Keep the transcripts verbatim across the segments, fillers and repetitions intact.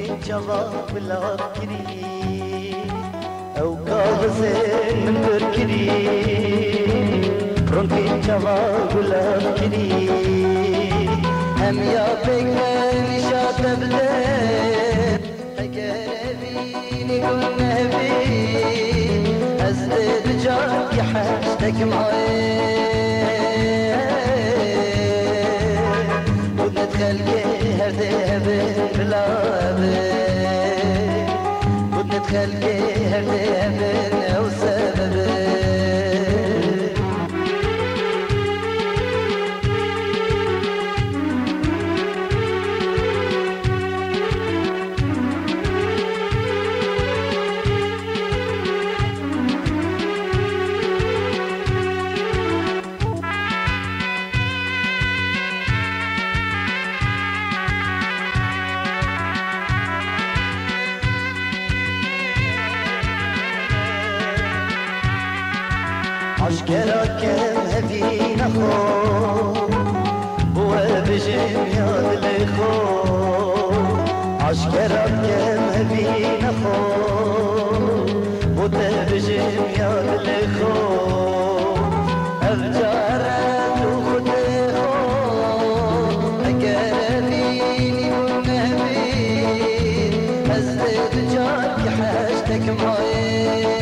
رونقي جواب لا بكري او كاغزين من بركري رونقي جواب لا بكري هم يا بك نشاط بلاد اقربيني قلنا بي ازداد جاك حاجتك معي خلقي هردي بلا كنت خلقي هردي او سبب عشقك هفي نخو وبجم يا الخو عشقك هفي نخو وبجم يا الخو أفجارت وخدخو أقربيني والنبي أزدد جاك حاجتك معي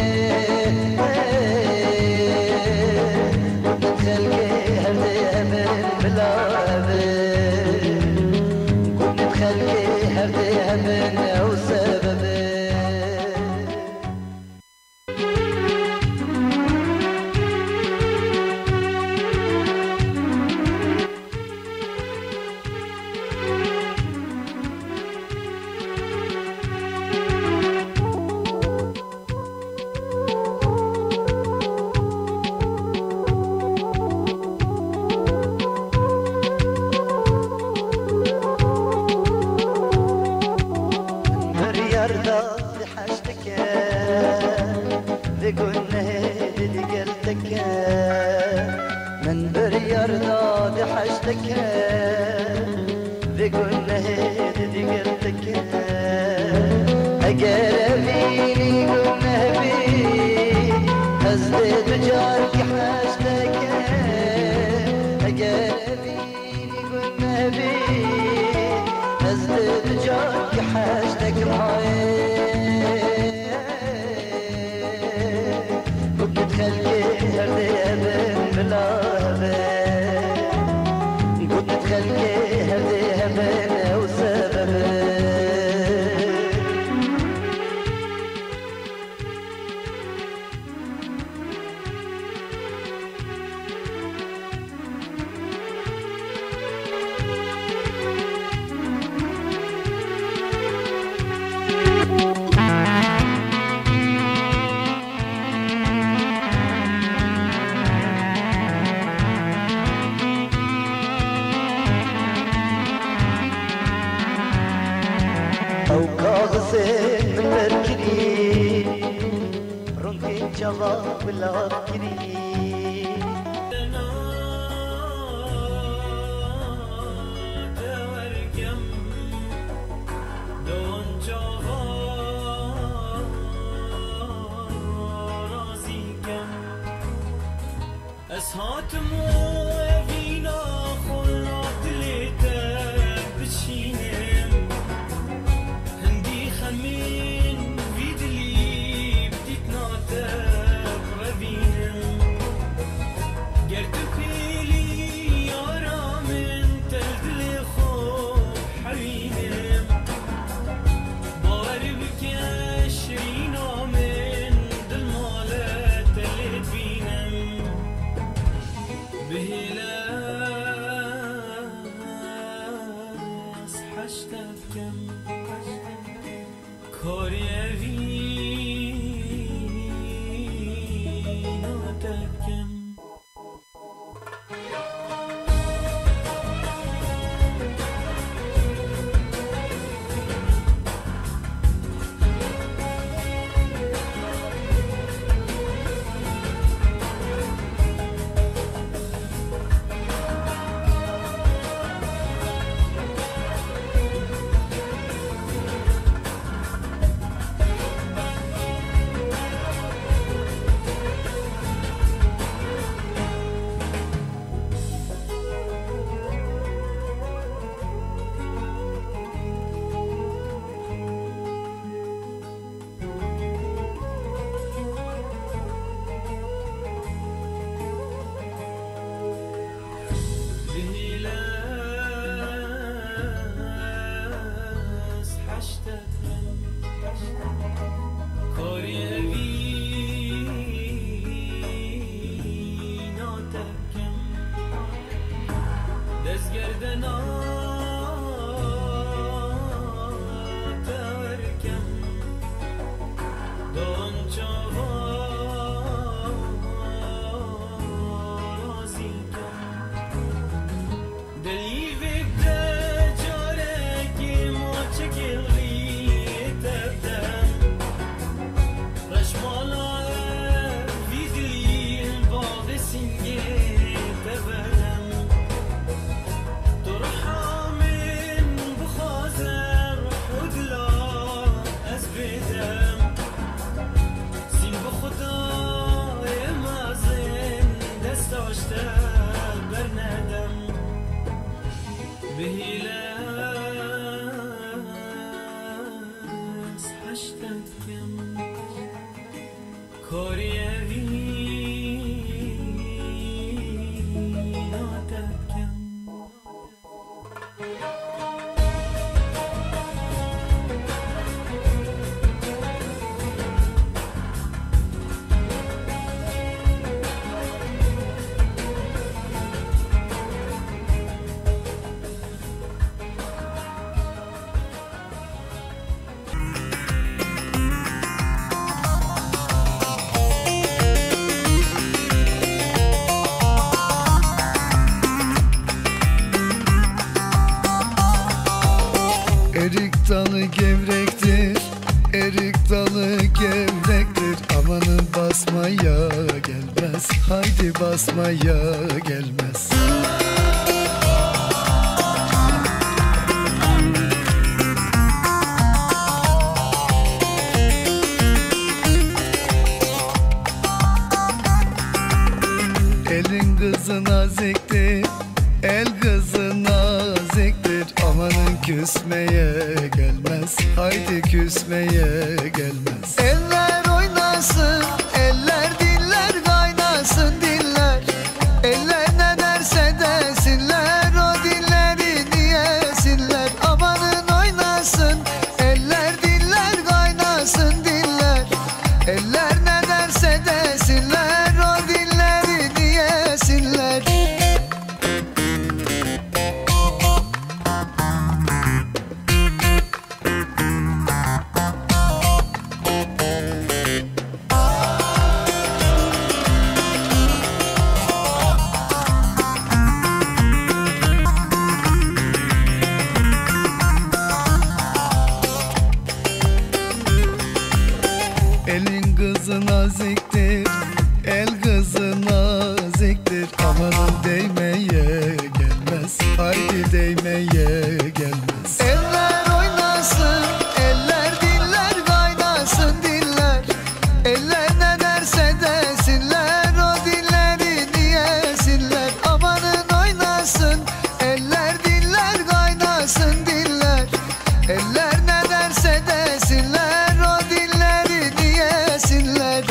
من بريار نادي حشتك بقول نهدي قلتك أقربيني قول نهبي أزدد بجارك حشتك أقربيني قول نهبي أزدد بجارك حشتك معي كنت تخلي هردي بلا كنت تخلي هدي همنا وسبب او كاغزين من بركري رونقي جواب لا بكري بهلاس حشتت كم كوريوي ناتت كم Erik dalı gevrektir, erik dalı gevrektir. Amanın basmaya gelmez, haydi basmaya gelmez. Elin kızı naziktir, el kızı naziktir. Amanın küsmeye gelmez, haydi küsmeye gelmez. Eller oynasın, eller diller kaynasın diller. Eller ne derse desinler, o dilleri niyesinler. Amanın oynasın, eller diller kaynasın diller. Eller ne derse desinler, o dilleri niyesinler. Elin kızı naziktir, el kızı naziktir. Amanın değmeye gelmez, haydi değmeye gelmez. Eller oynasın, eller diller kaynasın diller. Eller ne derse desinler, o dilleri niyesinler. Amanın oynasın, eller diller kaynasın diller. Eller ne derse desinler, o dilleri niyesinler.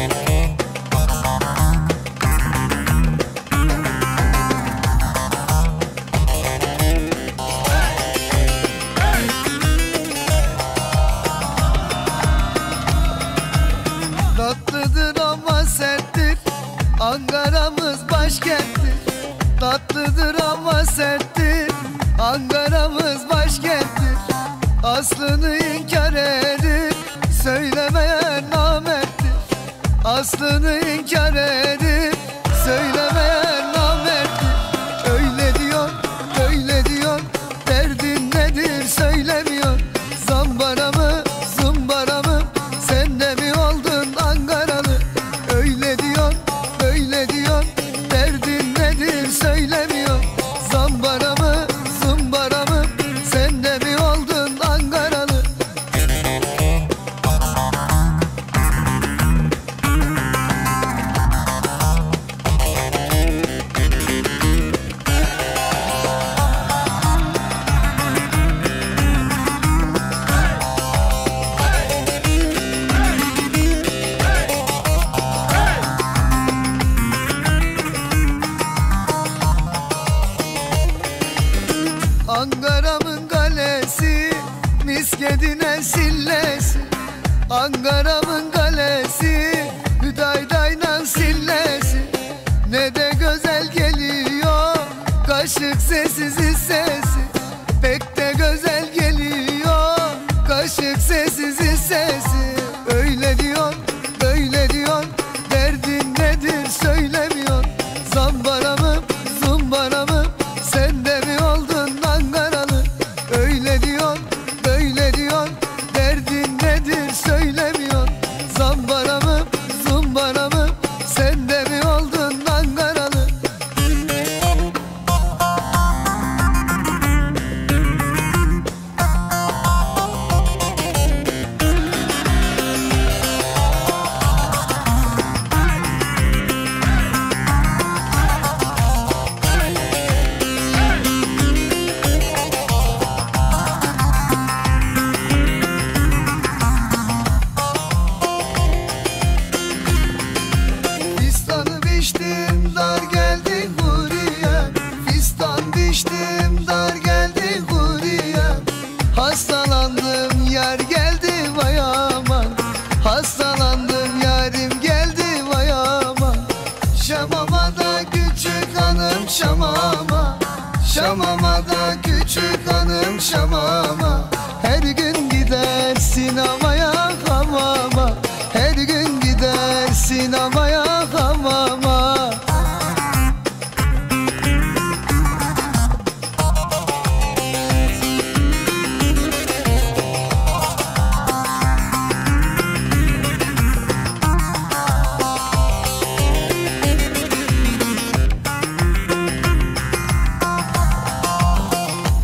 Tatlıdır ama serttir, Ankara'mız başkenttir. Tatlıdır ama serttir, Ankara'mız başkenttir. Aslını inkar edip söylemeyen namerttir. Aslını inkar edip söylemeyen namerttir. Öyle diyor, böyle diyor, derdin nedir söylemiyor. Zambara mı, zumbara mı, sen de mi oldun Ankaralı? Öyle diyor, böyle diyor, derdin nedir söylemiyor. Zambara mı, zumbara mı, sen de mi oldun Ankaralı? Ankara'mın kalesi, miskedine sillesi. Ankara'mın kalesi, hüdaydayla sillesi. Ne de güzel geliyor, kaşık sessiz sesi. Pek de güzel geliyor, kaşık sessiz sesi. Öyle diyor, böyle diyor, derdin nedir söylemiyor. Zambara mı, zumbara mı, sen de mi oldun Ankaralı? Öyle diyor, böyle diyor, derdin nedir söylemiyor. Zambara mı, zumbara mı, sen de mi oldun Ankaralı?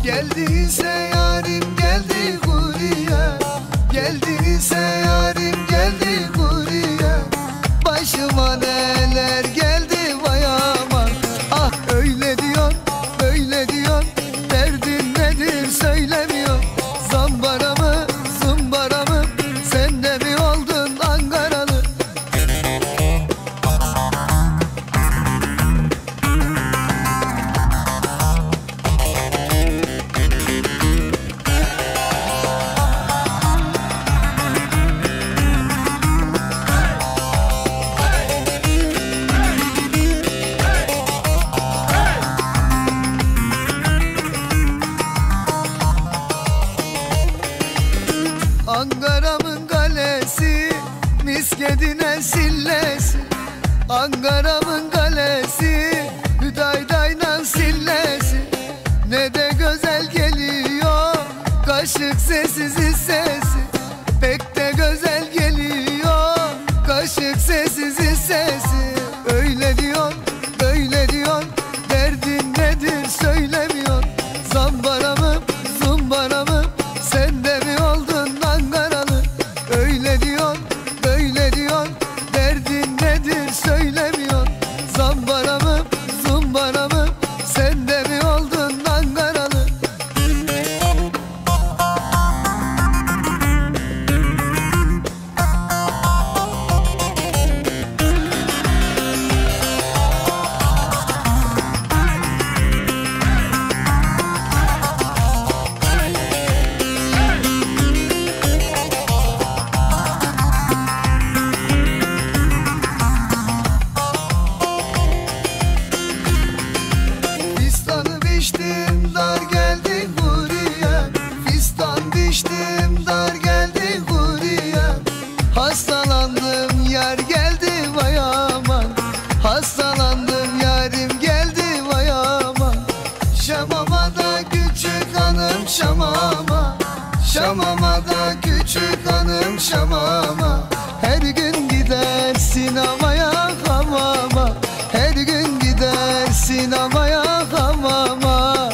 Geldiyse yarim geldi buraya, geldiyse yarim geldi buraya. Başıma neler geldi vay aman. Ah öyle diyor, böyle diyor, derdin nedir söylemiyor. Zambara mı, zumbara mı, sen de mi oldun Ankaralı? Ankara'mın kalesi, miskedine sillesi. Ankara'mın kalesi, hüdaydayla sillesi. Ne de güzel geliyor kaşık sessiz sesi. Pek de güzel geliyor kaşık sessiz sesi. Öyle diyor, böyle diyor, derdin nedir söylemiyor. Zambara mı, zumbara mı, sen de mi oldun Ankaralı? Öyle diyor, böyle diyor, derdin nedir söylemiyor. Zambara mı, zumbara mı, sen de mi oldun Ankaralı? Fistanı biçtim dar geldi buraya, fistan biçtim dar geldi buraya. Hastalandım yar geldi vay aman, hastalandım yarim geldi vay aman. Şamama da küçük hanım şamama, şamama da küçük hanım şamama. Her gün gider sinemaya hamama, her gün gider sinemaya hamama.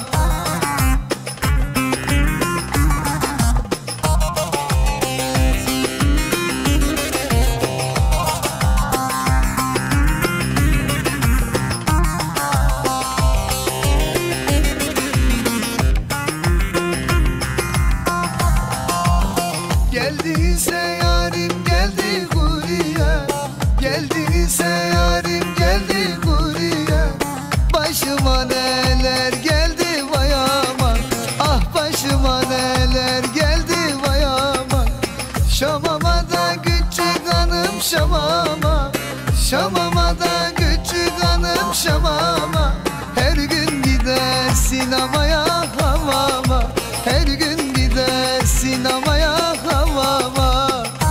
Geldiyse yarim geldi buraya, geldiyse yarim geldi buraya. Başıma neler geldi vay aman. Ah başıma neler geldi vay aman. Şamama da küçük hanım şamama, şamama da küçük hanım şamama. Her gün gider sinemaya hamama, her gün gider sinemaya hamama.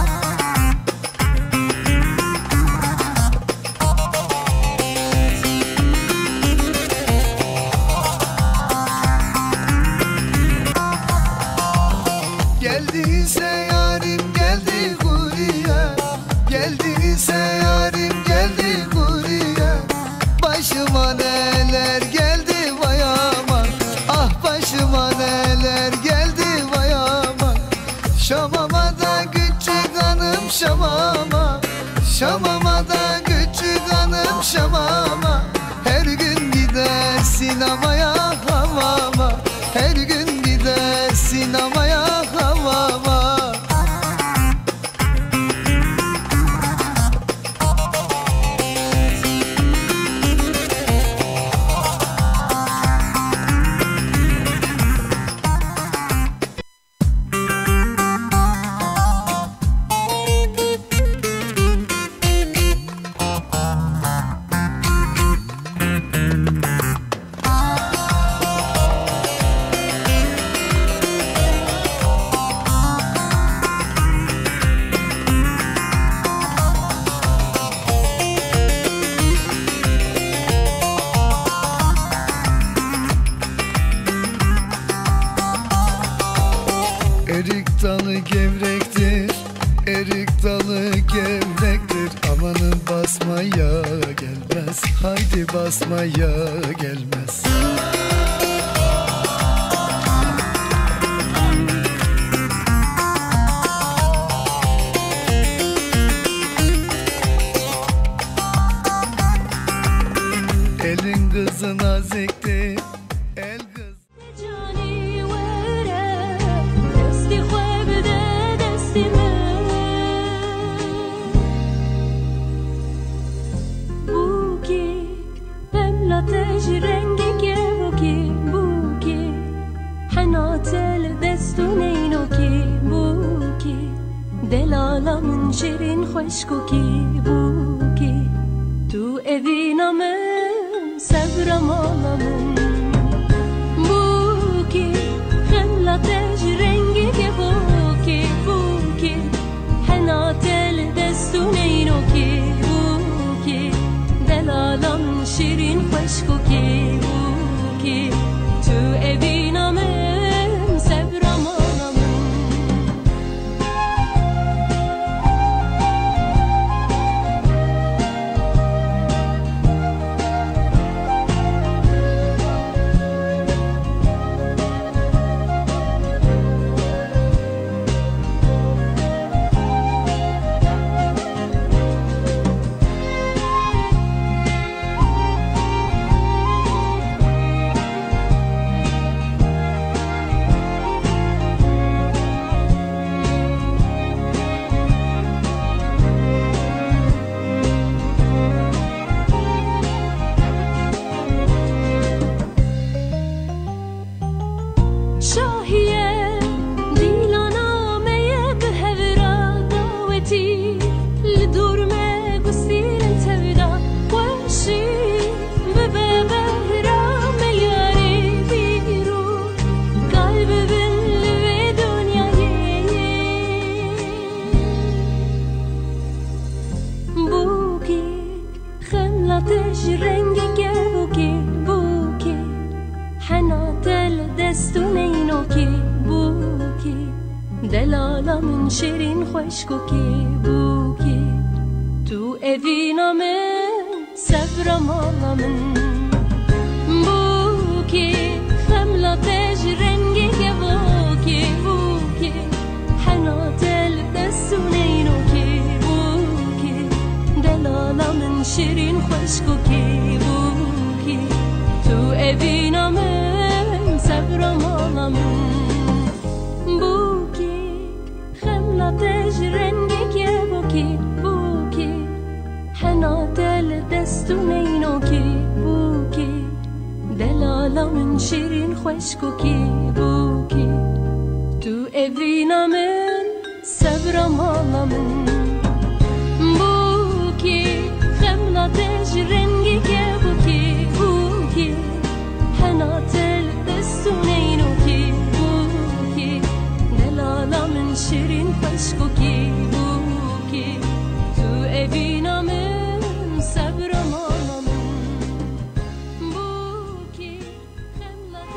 Geldiyse yarim geldi buraya, geldiyse yarim geldi buraya. Başıma neler geldi vay aman. Ah başıma neler geldi vay aman. Şamama da küçük hanım şamama, şamama da küçük hanım şamama. Her gün gider sinemaya hamama, her gün gider sinemaya hamama. Erik dalı gevrektir, erik dalı gevrektir. Amanın basmaya gelmez, haydi basmaya gelmez. حناتل دستونینو کی بوکی دلالا من شیرین خشکو کی بوکی تو اوینامن صبرم آلامن بوکی خملتش رنگی که بوکی بوکی حناتل دستونینو کی بوکی دلالا من شیرین خشکو کی بوکی تو اوینامن صبرم آلامن دلالا من شیرین خشکو کی بوکی تو اوینامن صبرم آلامن بوکی خملتش رنگی که بوکی بوکی حناتل دستونینو کی بوکی دلالا من شیرین خشکو کی بوکی تو اوینامن صبرم آلامن خملتش رنگی که بوکی بوکی حناتل دستونینو کی بوکی دلالا من شیرین خشکو کی بوکی تو اوینامن صبرم آلامن بوکی خملتش رنگی که بوکی بوکی حناتل دستونینو کی بوکی دلالا من شیرین خشکو کی بوکی تو اوینامن صبرم آلامن بوکی خملت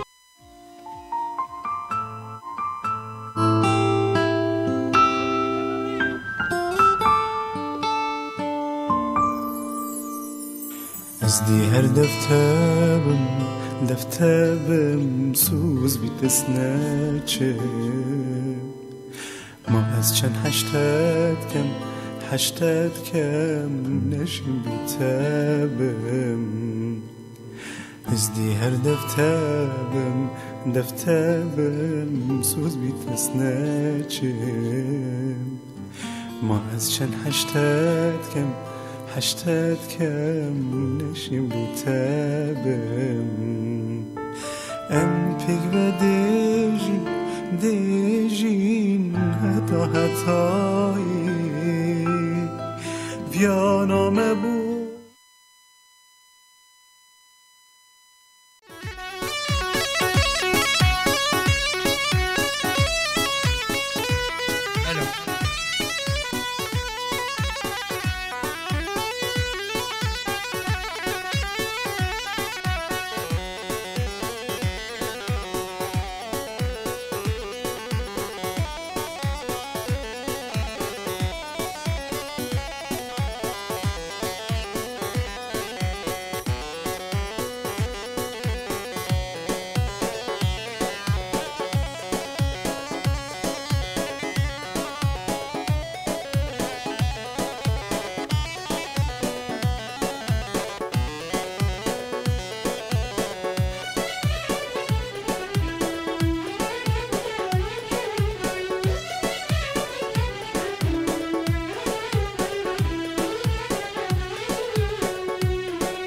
از دی هر دفتابم دفتابم سوز بیتسناچه ما از چند هشتاد کم هشتاد کم نشیم بیتابم از دی هر دفتابم دفتابم سوز بیتسناچه ما از چند هشتاد کم هشتاد کم نشیم بیتابم ام پیگ و دیجین دیجین حتا حتایی ویانامه بود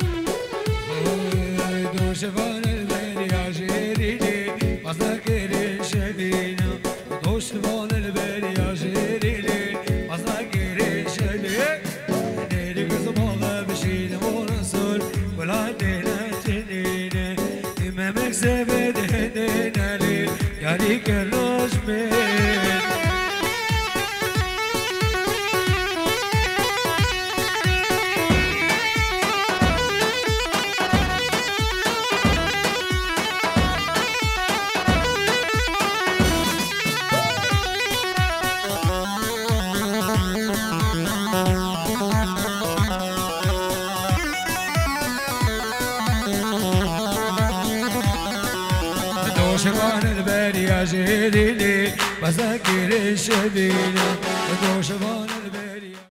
شفان البير يا جيري بصدق دلك زبد هدين علي يعني كروش بين دوشمان البريا جديدي بذكر الشبيلة دوشمان